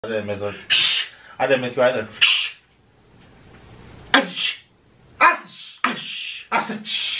I didn't miss her. Shh. I didn't miss you either. Shh. I said shh. I said shh. I said shh.